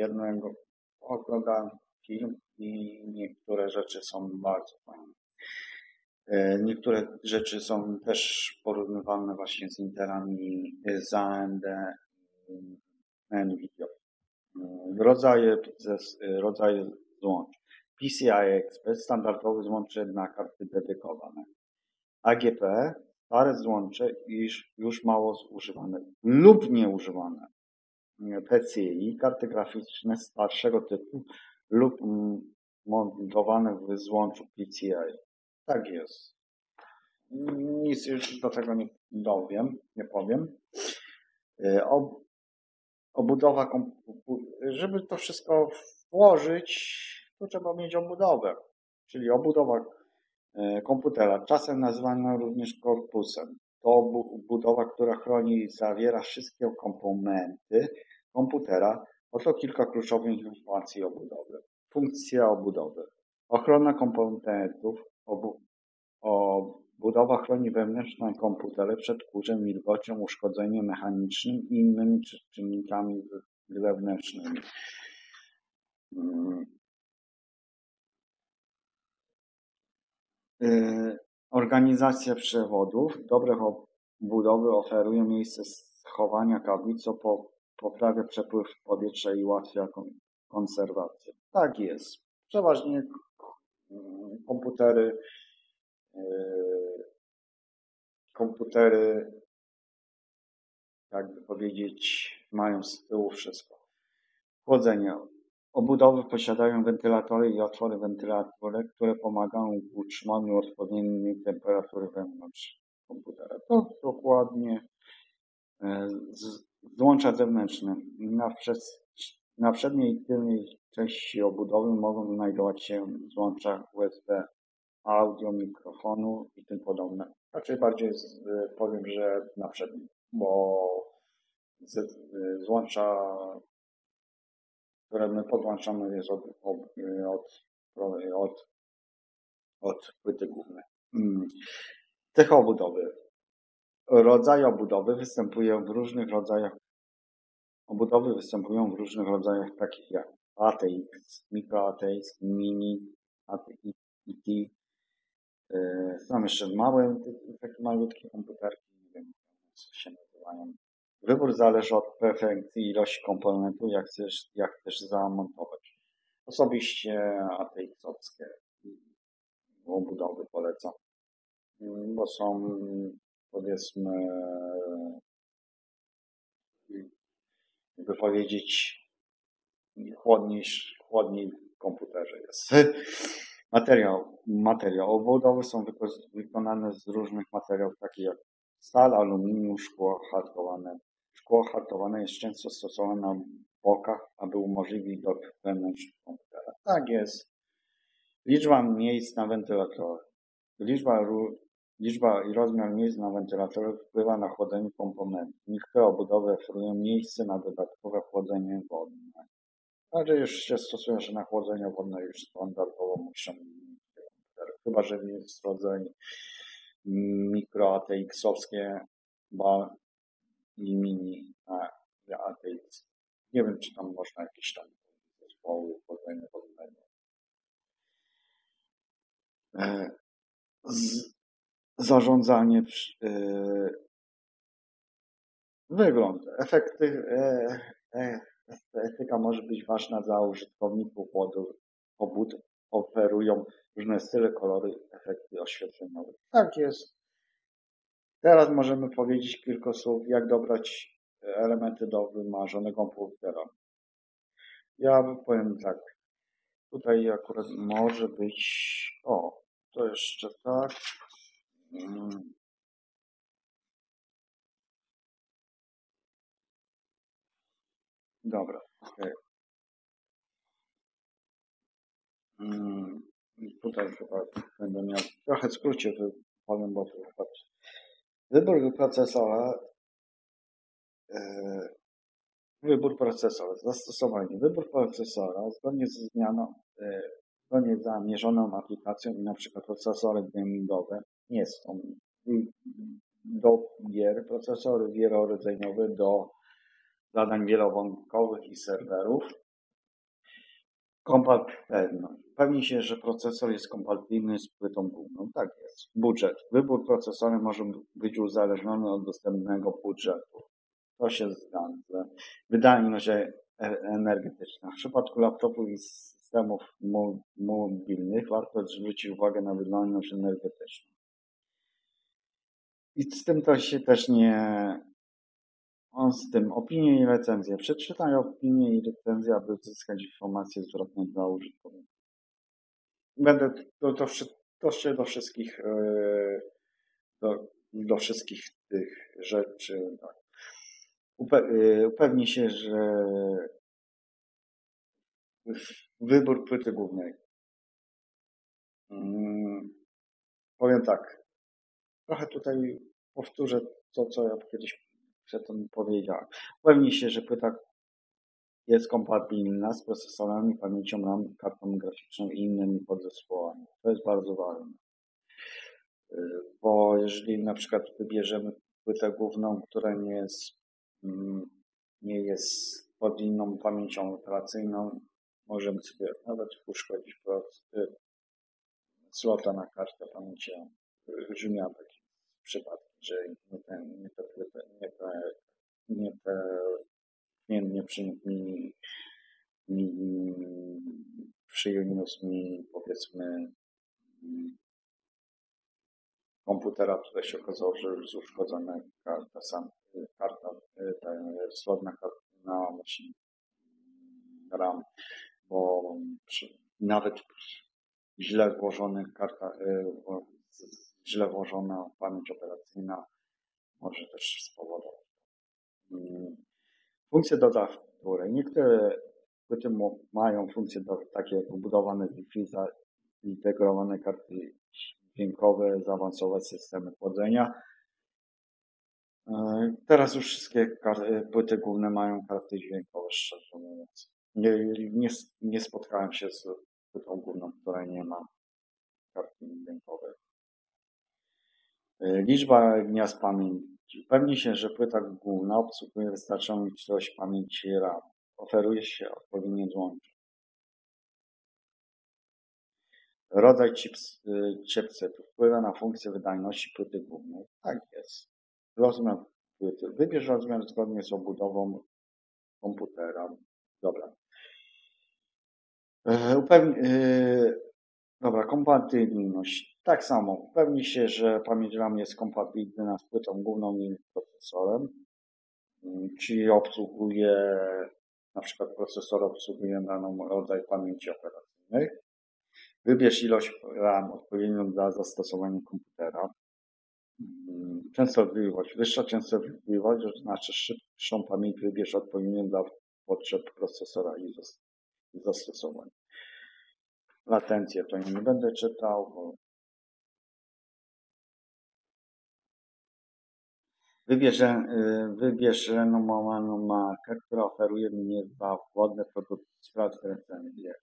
film i niektóre rzeczy są bardzo fajne. Niektóre rzeczy są też porównywalne właśnie z Intelami, z AMD, Nvidia. Rodzaje złącz. PCI Express, standardowy złącze na karty dedykowane. AGP, stare złącze już mało zużywane lub nieużywane. PCI, karty graficzne starszego typu lub montowane w złączu PCI. Tak jest. Nic już do tego nie powiem. Obudowa żeby to wszystko włożyć, to trzeba mieć obudowę, czyli obudowa komputera, czasem nazywana również korpusem. To budowa, która chroni i zawiera wszystkie komponenty komputera. Oto kilka kluczowych informacji obudowy. Funkcja obudowy. Ochrona komponentów. Obudowa chroni wewnętrzne komputery przed kurzem, wilgocią, uszkodzeniem mechanicznym i innymi czynnikami zewnętrznymi. Organizacja przewodów. Dobre obudowy oferują miejsce schowania kabli, co poprawia przepływ powietrza i ułatwia konserwację. Tak jest. Przeważnie komputery, jakby powiedzieć, mają z tyłu wszystko. Chłodzenie. Obudowy posiadają wentylatory i otwory wentylatory, które pomagają w utrzymaniu odpowiedniej temperatury wewnątrz komputera. To dokładnie złącza zewnętrzne. Na przedniej i tylnej części obudowy mogą znajdować się złącza USB, audio, mikrofonu i tym podobne. Raczej bardziej powiem, że na przedniej, bo złącza, które my podłączamy, jest od płyty głównej. Cechy obudowy. Rodzaje obudowy występują w różnych rodzajach. Obudowy występują w różnych rodzajach, takich jak ATX, Micro ATX, Mini, ATX, ET. Są jeszcze małe, takie malutkie komputerki, nie wiem, co się nazywają. Wybór zależy od preferencji ilości komponentów, jak chcesz zamontować. Osobiście ATX-owskie obudowy polecam, bo są, powiedzmy, jakby powiedzieć, chłodniej w komputerze jest. Materiał. Obudowy są wykonane z różnych materiałów, takich jak stal, aluminium, szkło hartowane. Szkło hartowane jest często stosowane na bokach, aby umożliwić dotyk wewnątrz komputera. Tak jest. Liczba miejsc na wentylatorach. Liczba i rozmiar miejsc na wentylatorach wpływa na chłodzenie komponentów. Niektóre obudowy oferują miejsce na dodatkowe chłodzenie wodne. Raczej już się stosuje, że na chłodzenie wodne już standardowo muszą chyba że jest rodzaj mikro ATX-owskie i mini ATX. Nie wiem, czy tam można jakieś tam zespoły chłodzenia wodnego. Zarządzanie, wygląd. Estetyka może być ważna dla użytkowników obud. Oferują różne style, kolory, efekty oświetleniowe. Tak jest. Teraz możemy powiedzieć kilka słów, jak dobrać elementy do wymarzonego komputera. Ja powiem tak. Tutaj akurat może być... to jeszcze tak. Dobra, okej. tutaj chyba będę miał trochę w skrócie powiem, bo wybór procesora, wybór procesora, zastosowanie. Wybór procesora zgodnie ze zmianą, zgodnie z zamierzoną aplikacją i na przykład procesory gamingowe nie są do gier, procesory wielorodzeniowe do zadań wielowątkowych i serwerów. Upewnij się, że procesor jest kompatybilny z płytą główną. Tak jest. Budżet. Wybór procesora może być uzależniony od dostępnego budżetu. To się zgadza. Wydajność energetyczna. W przypadku laptopów i systemów mobilnych warto zwrócić uwagę na wydajność energetyczną. I z tym to się też nie... opinie i recenzje. Przeczytaj opinie i recenzje, aby uzyskać informacje zwrotne dla użytkownika. Będę to się do wszystkich tych rzeczy. Tak. Upewnij się, że wybór płyty głównej. Powiem tak. Trochę tutaj powtórzę to, co ja kiedyś przedtem powiedziałem. Upewnij się, że płyta jest kompatybilna z procesorami, pamięcią RAM, kartą graficzną i innymi podzespołami. To jest bardzo ważne. Bo jeżeli na przykład wybierzemy płytę główną, która nie jest pod inną pamięcią operacyjną, możemy sobie nawet uszkodzić slota na kartę pamięci. Już miałem taki przypadek, że nie przyniósł mi, powiedzmy, komputera, tutaj się okazało, że już jest uszkodzona karta, slot na właśnie RAM, bo nawet źle włożona pamięć operacyjna może też spowodować. Funkcje dodawcze. Niektóre płyty mają funkcje takie jak wbudowane Wi-Fi, zintegrowane karty dźwiękowe, zaawansowane systemy chłodzenia. Teraz już wszystkie płyty główne mają karty dźwiękowe, szczerze mówiąc. Nie spotkałem się z płytą główną, która nie ma karty dźwiękowej. Liczba gniazd pamięci. Upewnij się, że płyta główna obsługuje wystarczającą ilość pamięci RAM. Oferuje się odpowiednie złącze. Rodzaj chipsetu wpływa na funkcję wydajności płyty głównej. Tak jest. Rozmiar płyty. Wybierz rozmiar zgodnie z obudową komputera. Dobra. Kompatybilność. Tak samo. Upewnij się, że pamięć RAM jest kompatybilna z płytą główną i procesorem. Czyli obsługuje, na przykład procesor obsługuje daną rodzaj pamięci operacyjnej. Wybierz ilość RAM odpowiednią dla zastosowania komputera. Częstotliwość. Wyższa częstotliwość oznacza szybszą pamięć. Wybierz odpowiednią dla potrzeb procesora i zastosowań. Latencję to nie będę czytał, bo wybierz renomowaną markę, która oferuje niezawodne produkty. Sprawdź recenzję.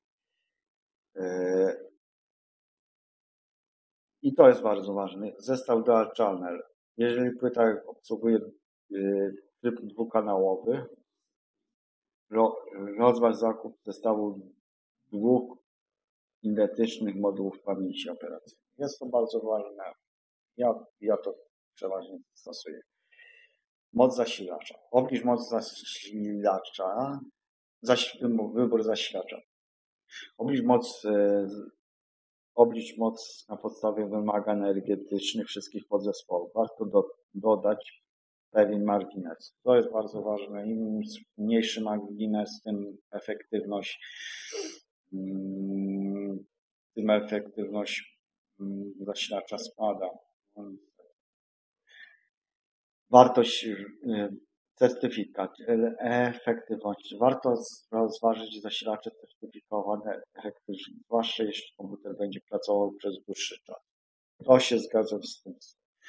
I to jest bardzo ważne. Zestaw Dual Channel. Jeżeli płyta obsługuje tryb dwukanałowy, rozważ zakup zestawu dwóch identycznych modułów pamięci operacyjnej. Jest to bardzo ważne. Ja to przeważnie stosuję. Moc zasilacza. Obniż moc zasilacza. Wybór zasilacza. Oblicz moc na podstawie wymagań energetycznych wszystkich podzespołów. Warto dodać pewien margines. To jest bardzo ważne. Im mniejszy margines, tym efektywność zasilacza spada. Wartość Certyfikat efektywności. Warto rozważyć zasilacze certyfikowane efektywnie, zwłaszcza jeśli komputer będzie pracował przez dłuższy czas. To się zgadzam z tym.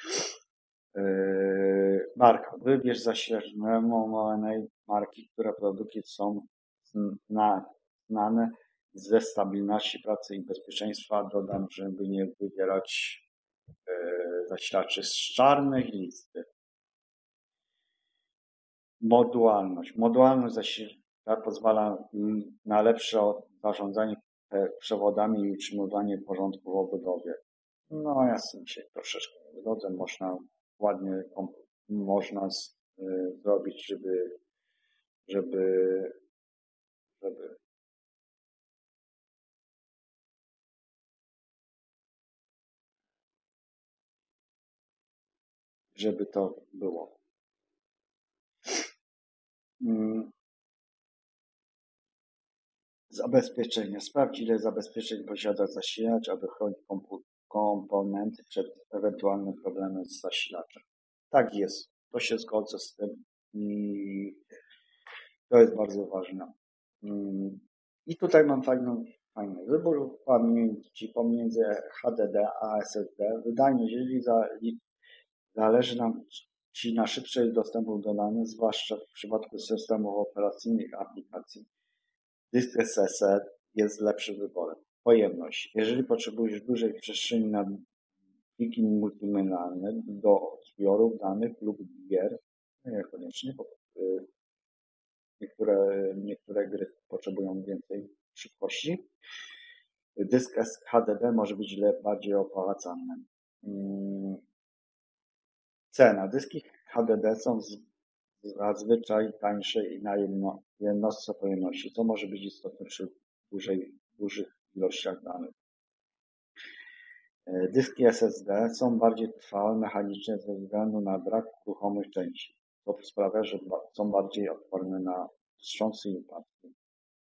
Marka. Wybierz zasilacz renomowany marki, które produkty są znane ze stabilności pracy i bezpieczeństwa. Dodam, żeby nie wybierać zasilaczy z czarnej listy. Modualność. Modualność zasilacza pozwala na lepsze zarządzanie przewodami i utrzymywanie porządku w obudowie. No ja z tym się troszeczkę nie zgodzę. Można ładnie zrobić, żeby to było. Zabezpieczenie. Sprawdź, ile zabezpieczeń posiada zasilacz, aby chronić komponenty przed ewentualnym problemem z zasilaczem. Tak jest. To się zgodzę z tym i to jest bardzo ważne. I tutaj mam fajny wybór pamięci pomiędzy HDD a SSD. Wydajność, jeżeli zależy nam Ci na szybszym dostępu do danych, zwłaszcza w przypadku systemów operacyjnych aplikacji. Dysk SSD jest lepszym wyborem. Pojemność. Jeżeli potrzebujesz dużej przestrzeni na pliki multimedialne do zbiorów danych lub gier, niekoniecznie, bo niektóre gry potrzebują więcej szybkości, dysk HDD może być bardziej opłacalny. Cena. Dyski HDD są zazwyczaj tańsze i na jednostce pojemności, co może być istotne przy dużych ilościach danych. Dyski SSD są bardziej trwałe mechanicznie ze względu na brak ruchomych części. To sprawia, że są bardziej odporne na wstrząsy i upadki.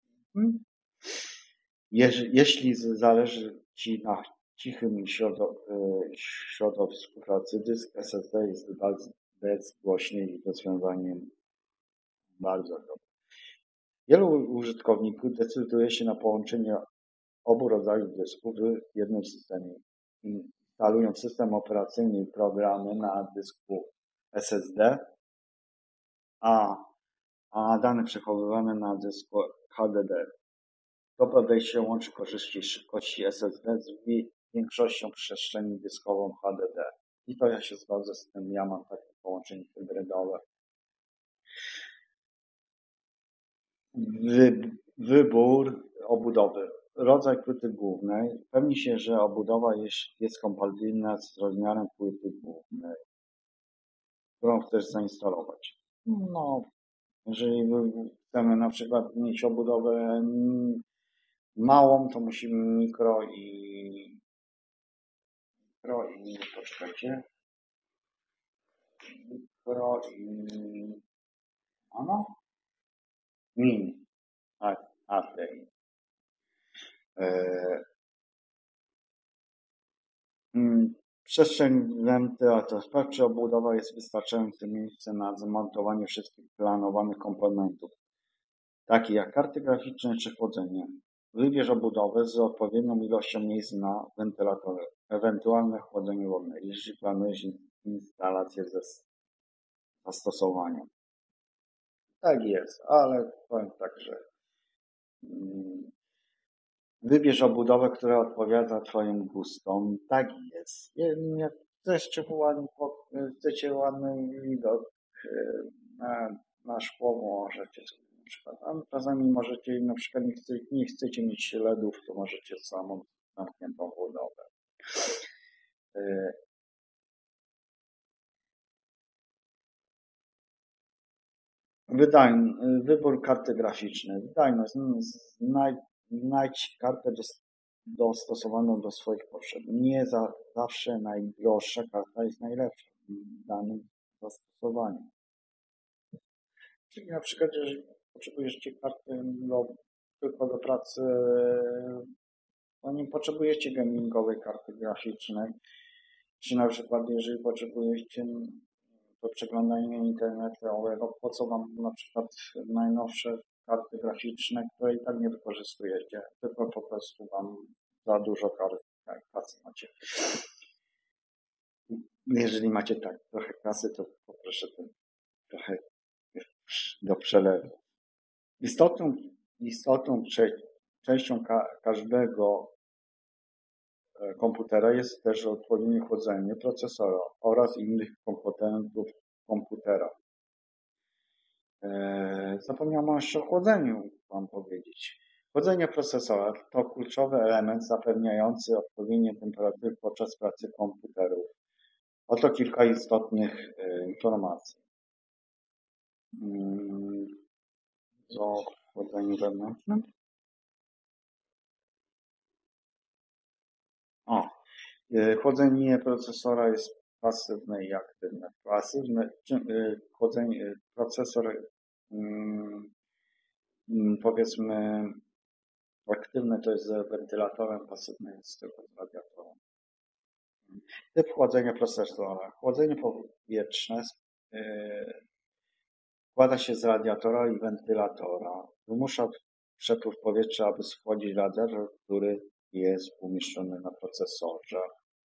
Jeśli zależy Ci na cichym środowisku pracy, dysk SSD jest bezgłośny i rozwiązaniem bardzo dobrym. Wielu użytkowników decyduje się na połączenie obu rodzajów dysków w jednym systemie. Instalują system operacyjny i programy na dysku SSD, a dane przechowywane na dysku HDD. To podejście łączy korzyści szybkości SSD z większością przestrzeni dyskową HDD. I to ja się zgodzę z tym, ja mam takie połączenie hybrydowe. Wybór obudowy. Rodzaj płyty głównej. Upewnij się, że obudowa jest kompatybilna z rozmiarem płyty głównej, którą chcesz zainstalować. No, jeżeli chcemy na przykład mieć obudowę małą, to musimy mikro i poczekajcie. Mikro i mini. Przestrzeń wentylatora. Sprawdź, czy obudowa jest wystarczające miejsce na zamontowanie wszystkich planowanych komponentów, takich jak karty graficzne czy chłodzenie. Wybierz obudowę z odpowiednią ilością miejsc na wentylatorze, ewentualne chłodzenie wodne, jeśli planujesz instalację ze zastosowaniem. Tak jest, ale powiem tak, że wybierz obudowę, która odpowiada Twoim gustom. Tak jest. Jak chcecie ładny widok na szkło, możecie sobie na przykład. A czasami możecie, na przykład nie chcecie mieć LEDów, to możecie samą zamkniętą obudowę. Wybór karty graficznej. Wydajność. Znajdź kartę dostosowaną do swoich potrzeb. Nie zawsze najdroższa karta jest najlepsza w danym zastosowaniu. Czyli na przykład, jeżeli potrzebujecie karty tylko do pracy, to nie potrzebujecie gamingowej karty graficznej. Czy na przykład, jeżeli potrzebujecie do przeglądania internetowego. Po co Wam na przykład najnowsze karty graficzne, które i tak nie wykorzystujecie, tylko po prostu Wam za dużo kasy macie. Jeżeli macie tak trochę kasy, to poproszę trochę do przelewu. Istotną częścią każdego komputera jest też odpowiednie chłodzenie procesora oraz innych komponentów komputera. Zapomniałem jeszcze o chłodzeniu Wam powiedzieć. Chłodzenie procesora to kluczowy element zapewniający odpowiednie temperatury podczas pracy komputerów. Oto kilka istotnych informacji. O chłodzeniu wewnętrznym. Chłodzenie procesora jest pasywne i aktywne. Chłodzenie procesor, powiedzmy, aktywne to jest z wentylatorem, pasywne jest tylko z radiatorem. Typ chłodzenia procesora. Chłodzenie powietrzne składa się z radiatora i wentylatora. Wymusza przepływ powietrza, aby schłodzić radiator, który jest umieszczony na procesorze.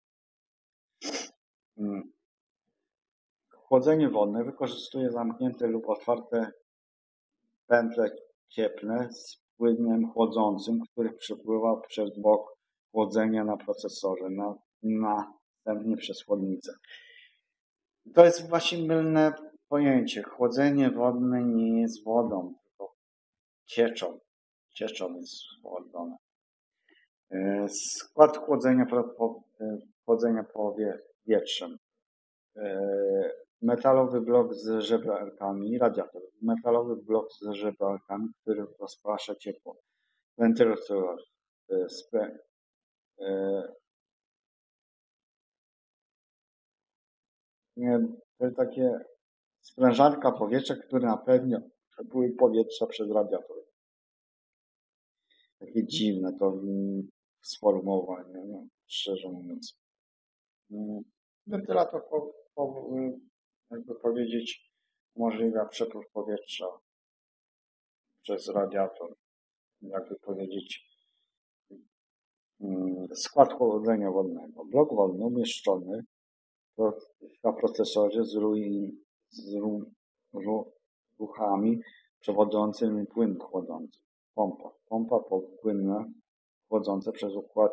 Chłodzenie wodne wykorzystuje zamknięte lub otwarte pętle cieplne z płynem chłodzącym, który przepływa przez blok chłodzenia na procesorze, następnie przez chłodnicę. To jest właśnie mylne pojęcie. Chłodzenie wodne nie jest wodą, tylko cieczą. Cieczą jest chłodzone. Skład chłodzenia powietrzem. Metalowy blok z żeberkami, radiator. Metalowy blok z żeberkami, który rozprasza ciepło. Wentylator. To jest takie sprężarka powietrza, które napewnia przepływ powietrza przez radiator. Takie dziwne to sformułowanie, szczerze mówiąc. Wentylator, jakby powiedzieć, umożliwia przepływ powietrza przez radiator. Jakby powiedzieć, skład chłodzenia wodnego. Blok wodny umieszczony na procesorze z ruchami przewodzącymi płyn chłodzący. Pompa płynna chłodząca przez układ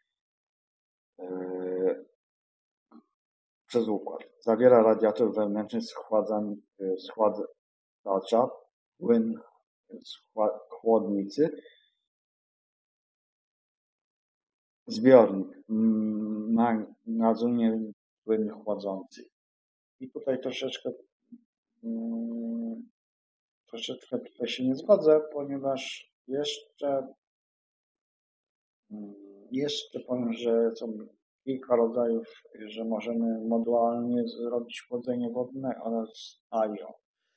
Zawiera radiator wewnętrzny schładzacza, płyn chłodnicy, zbiornik, magazynuje płyn chłodzący. I tutaj troszeczkę tutaj się nie zgodzę, ponieważ jeszcze powiem, że są kilka rodzajów, że możemy modualnie zrobić chłodzenie wodne oraz IO.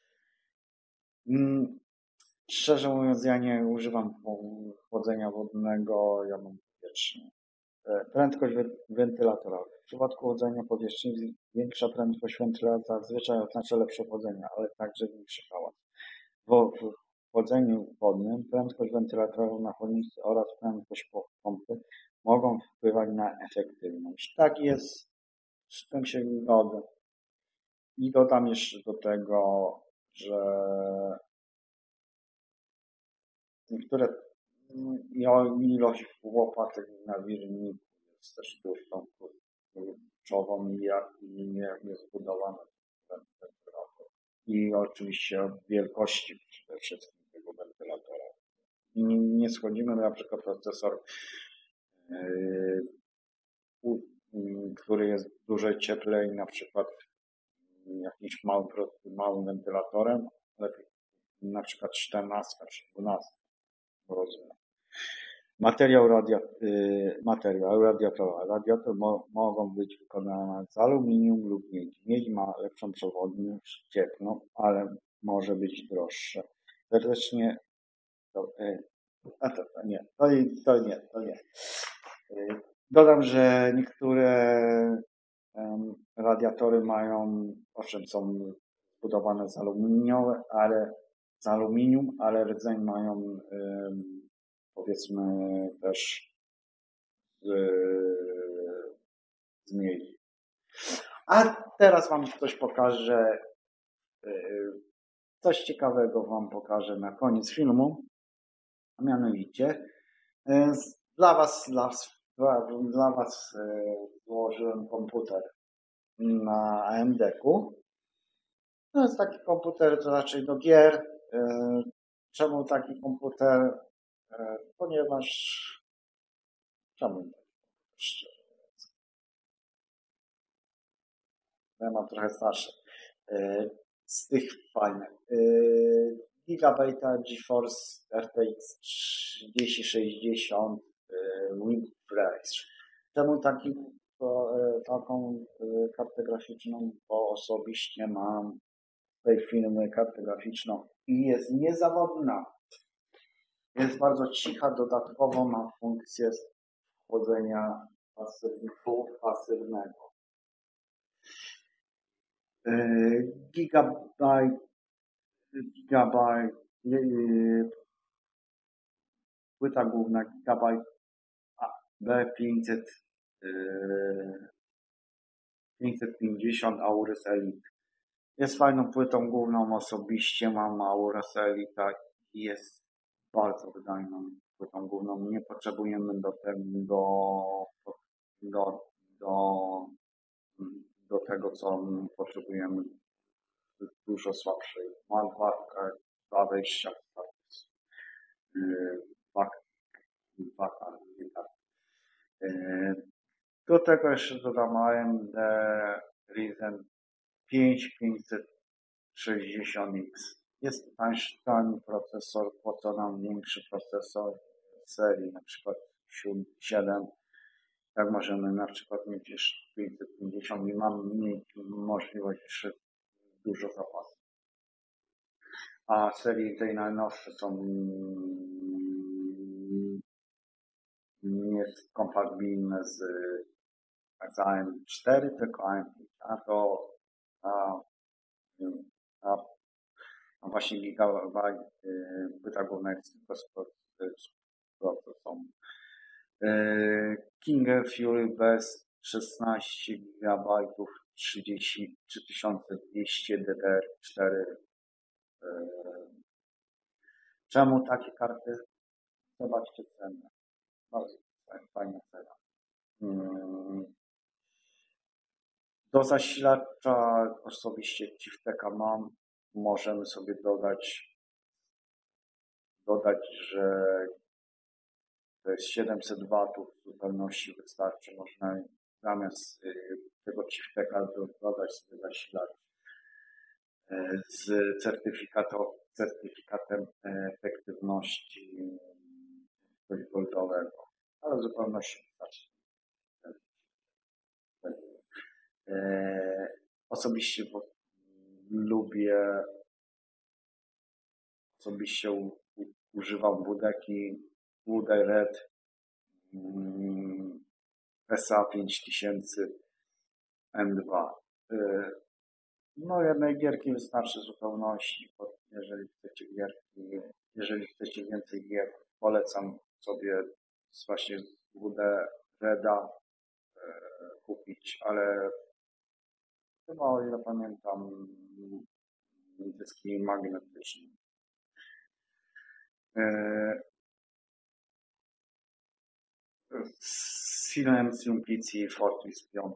Szczerze mówiąc, ja nie używam chłodzenia wodnego, ja mam powietrzne. Prędkość wentylatora. W przypadku chłodzenia powietrznego większa prędkość wentylatora zazwyczaj oznacza lepsze chłodzenie, ale także większy hałas. W chłodzeniu wodnym prędkość wentylatora na chłodnicy oraz prędkość pompy mogą wpływać na efektywność. Tak jest, z tym się zgodzę. I dodam jeszcze do tego, że niektóre ilość łopatek na wirniku jest też dużą kluczową i jak jest zbudowany wentylator. I oczywiście od wielkości przede wszystkim tego wentylatora. Nie schodzimy na przykład procesor, który jest dużo cieplej, na przykład jakimś małym wentylatorem, lepiej na przykład 14 czy 12. Rozumiem. Materiał radiatora. Radiator mogą być wykonane z aluminium lub miedzi. Miedź ma lepszą przewodność cieplną, ale może być droższe. Serdecznie to nie. Dodam, że niektóre radiatory mają owszem, są zbudowane z aluminium, ale rdzeń mają powiedzmy też z miedzi. A teraz Wam coś pokażę, coś ciekawego Wam pokażę na koniec filmu, a mianowicie dla Was złożyłem komputer na AMD-ku. To jest taki komputer to raczej do gier. Czemu taki komputer? Ponieważ czemu szczerze? Ja mam trochę starsze. Z tych fajnych. Gigabyte GeForce RTX 3060 Refresh. Czemu taką kartę graficzną? Bo osobiście mam tej firmy kartę graficzną i jest niezawodna. Jest bardzo cicha, dodatkowo ma funkcję wchodzenia pasywnego. Gigabyte płyta główna Gigabyte B500 550 Aorus Elite. Jest fajną płytą główną, osobiście mam Aorus Elite i jest bardzo wydajną płytą główną. Nie potrzebujemy do tego, co potrzebujemy dużo słabszej malwarka, dwa wejścia, do tego jeszcze dodam AMD Ryzen 5 560X. Jest tani procesor, po co nam większy procesor serii, na przykład 7. Tak możemy na przykład mieć jeszcze 550 i mam mieć możliwość jeszcze dużo zapasów. A serii tej najnowsze są nie kompatybilne z AM4, tylko AM5. A właśnie Gigabyte płyta główna jest tylko z procesorem. King Fury bez 16 GB 3200 DDR4. Czemu takie karty? Zobaczcie cenę. Bardzo fajna cena. Do zasilacza osobiście Cifteka mam. Możemy sobie dodać, że to jest 700 watów w zupełności wystarczy. Można zamiast tego Cifteka dodać sobie zasilacz z certyfikatem efektywności goldowego, ale w zupełności wystarczy. Osobiście używam WD Red SA 5000 M2. No jednej gierki wystarczy w zupełności. Jeżeli chcecie więcej gier, polecam sobie właśnie WD Reda kupić, ale chyba, o ile pamiętam, dyski magnetyczne. Silencium PC Fortis 5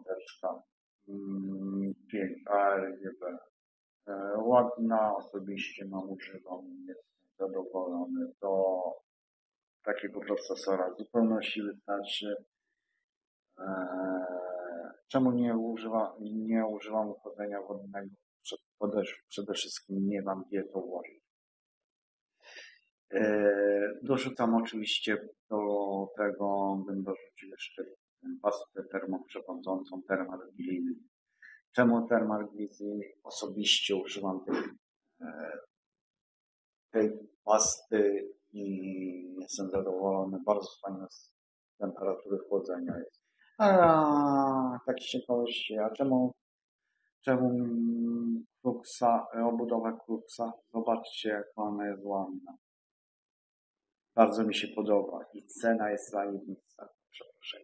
ARGB. Ładna, osobiście używam, jestem zadowolony. Do takiego procesora w zupełności wystarczy. Czemu nie używam chłodzenia wodnego? Przede wszystkim nie mam gdzie to włożyć. Dorzucam oczywiście do tego, bym dorzucił jeszcze pastę termoprzewodzącą Thermal Glizy. Czemu Thermal Glizy? Osobiście używam tej pasty i jestem zadowolony. Bardzo fajna z temperatury chłodzenia jest. A tak z ciekawości, a czemu czemu Kruxa, obudowę Kruxa. Zobaczcie, jak ona jest ładna. Bardzo mi się podoba i cena jest zajebista. Przepraszam.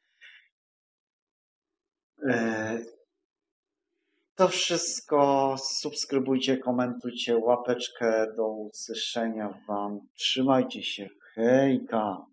To wszystko. Subskrybujcie, komentujcie, łapeczkę. Do usłyszenia Wam. Trzymajcie się. Hejka.